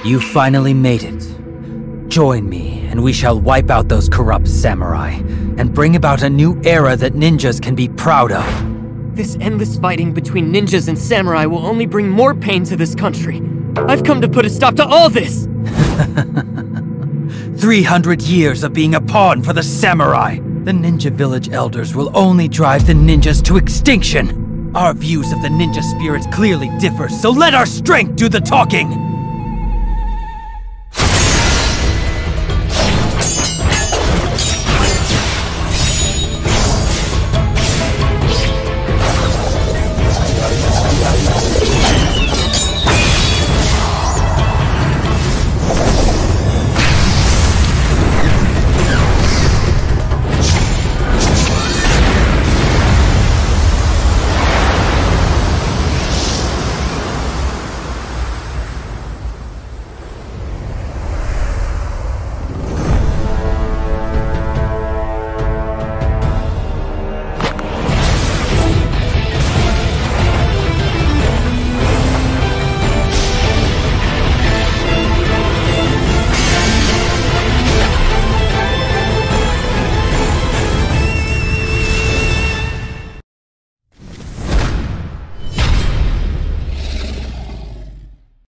You finally made it. Join me, and we shall wipe out those corrupt samurai, and bring about a new era that ninjas can be proud of. This endless fighting between ninjas and samurai will only bring more pain to this country. I've come to put a stop to all this! 300 years of being a pawn for the samurai! The ninja village elders will only drive the ninjas to extinction! Our views of the ninja spirits clearly differ, so let our strength do the talking!